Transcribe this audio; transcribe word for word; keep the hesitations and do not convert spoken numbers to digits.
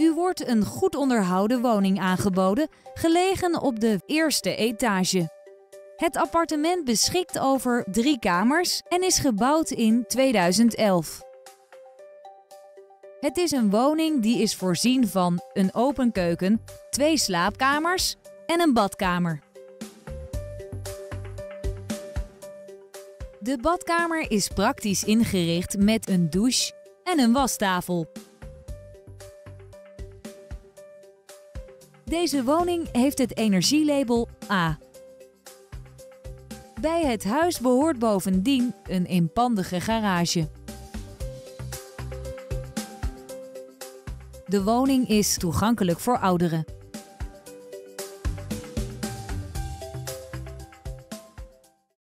U wordt een goed onderhouden woning aangeboden, gelegen op de eerste etage. Het appartement beschikt over drie kamers en is gebouwd in tweeduizend elf. Het is een woning die is voorzien van een open keuken, twee slaapkamers en een badkamer. De badkamer is praktisch ingericht met een douche en een wastafel. Deze woning heeft het energielabel A. Bij het huis behoort bovendien een eenpandige garage. De woning is toegankelijk voor ouderen.